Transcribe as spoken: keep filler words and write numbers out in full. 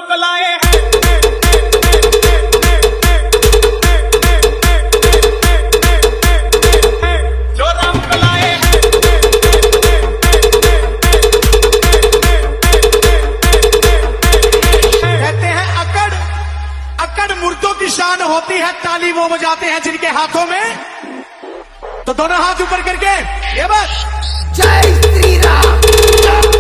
को लाए हैं, जो राम को लाए हैं। कहते हैं अकड़ अकड़ मुर्दों की शान होती है, ताली वो बजाते हैं जिनके हाथों में। तो दोनों हाथ ऊपर करके ये बात, जय श्री राम।